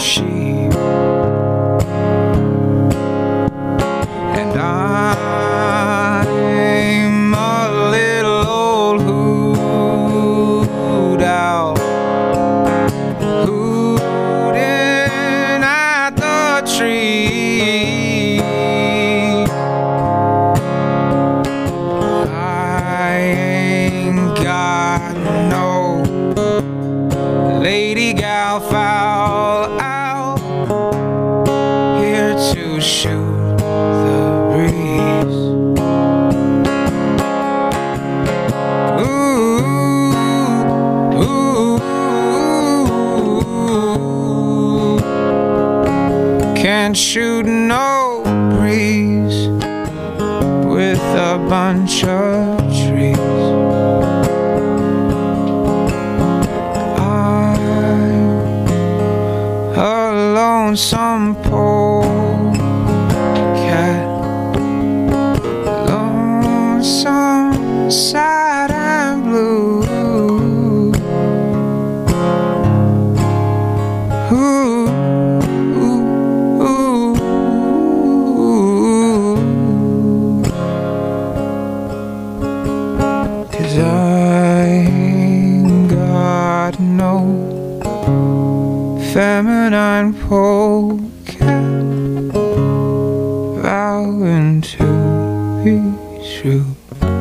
sheep. And I'm a little old hoot owl, hooting at the tree. I ain't got no lady gal fowl out here to shoot the breeze. Ooh, ooh, can't shoot no breeze with a bunch of trees. I'm a lonesome polecat, lonesome, sad and blue. Ooh, ooh, ooh, ooh. 'Cause I ain't got no feminine polecat vowing to be true.